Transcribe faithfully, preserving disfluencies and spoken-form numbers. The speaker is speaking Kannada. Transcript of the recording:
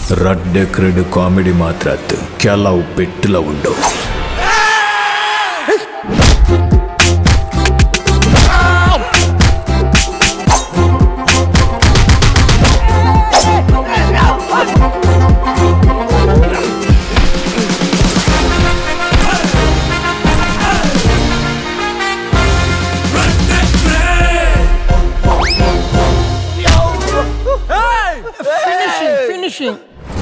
ರಡ್ಡೆ ಕ್ರೆಡ್ ಕಾಮಿಡಿ ಮಾತ್ರ ಅತ್ತು ಕೆಲವು ಪೆಟ್ಟಲ ಉಂಡು Finishing, finishing.